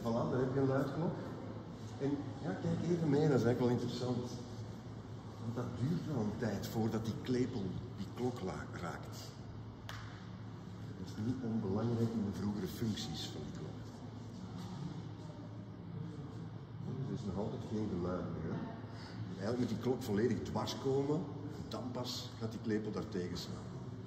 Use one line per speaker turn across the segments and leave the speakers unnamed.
Voilà, daar heb je een luidklok. En ja, kijk even mee, dat is eigenlijk wel interessant. Want dat duurt wel een tijd voordat die klepel die klok raakt. Dat is niet onbelangrijk in de vroegere functies van die klok. Er is nog altijd geen geluid meer. Eigenlijk moet die klok volledig dwars komen, dan pas gaat die klepel daar tegen slaan.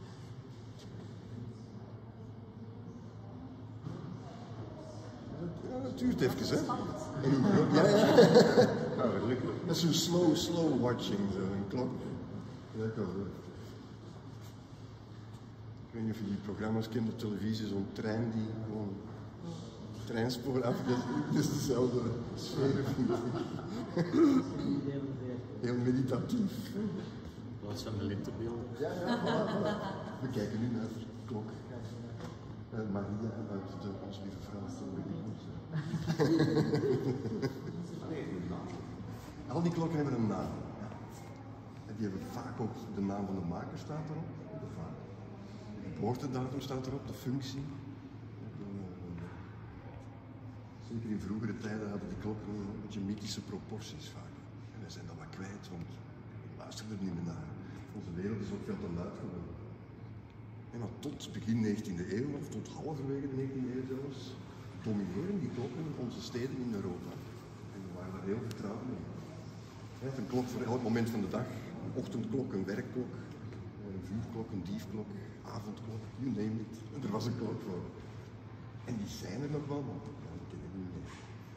Ja, dat duurt even, hè? Ja, ja. Nou, gelukkig. Dat is zo'n slow watching, zo'n klok. Ja, ik weet niet of je die programma's kent op televisie, zo'n trein die gewoon treinspoor af, dat is dezelfde sfeer. Heel meditatief.
In plaats van de lentebeelden.
Ja, ja. We kijken nu naar de klok. Maria uit de Ons Lieve Vrouw Al die klokken hebben een naam. Ja. En die hebben vaak ook de naam van de maker staat erop. De geboortedatum staat erop, de functie. Zeker in vroegere tijden hadden die klokken een beetje mythische proporties vaak. En we zijn dat maar kwijt, want we luisteren er niet meer naar. Onze wereld is ook veel te luid geworden. En dan tot begin 19e eeuw, of tot halverwege de 19e eeuw zelfs, domineren die klokken onze steden in Europa. En we waren daar heel vertrouwd mee. Je hebt een klok voor elk moment van de dag. Een ochtendklok, een werkklok, een vuurklok, een diefklok, avondklok, you name it. En er was een klok voor. En die zijn er nog wel, maar ja, die ken ik niet meer.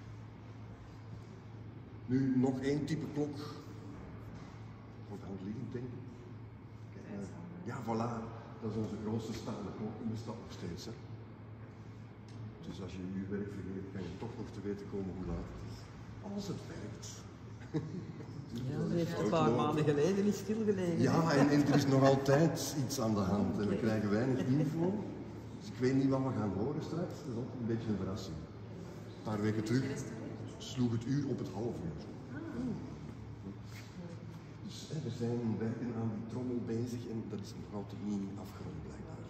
Nu, nog één type klok. Voor de hand liggend, denk ik. Ja, voilà. Dat is onze grootste staande klok in de stad nog steeds. Hè. Dus als je je werk vergeet, kan je toch nog te weten komen hoe laat het is. Als het werkt.
Ja, ze heeft een paar maanden geleden niet stilgelegen.
Ja, en er is nog altijd iets aan de hand. En we krijgen weinig info. Dus ik weet niet wat we gaan horen straks. Dat is altijd een beetje een verrassing. Een paar weken terug sloeg het uur op het half uur. Dus er zijn werken aan die trommel bezig en dat is nog altijd niet afgerond blijkbaar.